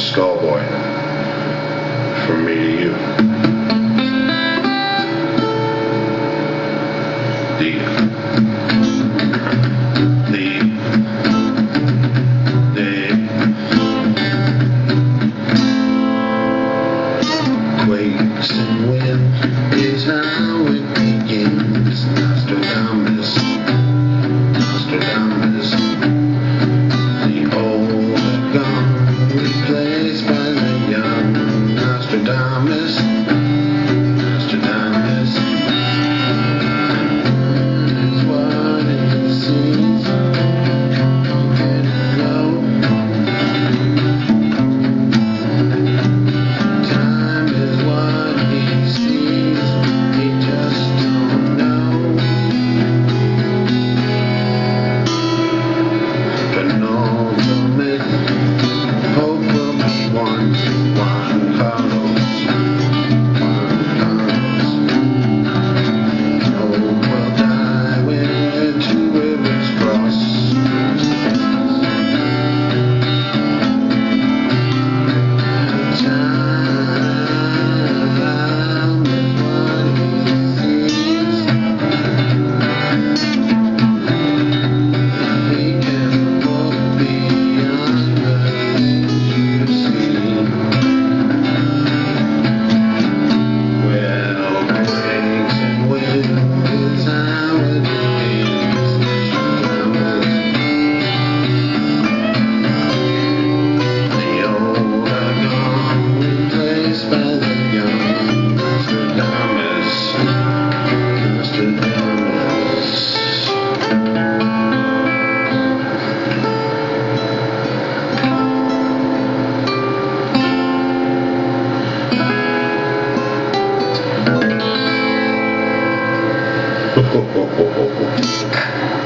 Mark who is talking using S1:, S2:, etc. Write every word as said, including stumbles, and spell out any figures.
S1: Skullboy, from me to you. The, the, the Quakes and wind is how it begins. Nostadumas, Nostadumas. The old are gone, replaced by the young. Nostadumas, Nostadumas. Is what it seems. Get low. Time is what he sees. He just don't know. Penultamate. Hope will be one. Juan, carlose. Juan, carlose. Hope will die when two rivers cross. Time is what he sees. He can look beyond the things you see. Well, quakes and wind is how it begins. The old are gone, replaced by the young. Nostradamus, Nostradamus. Ho, ho, ho, ho, ho, ho.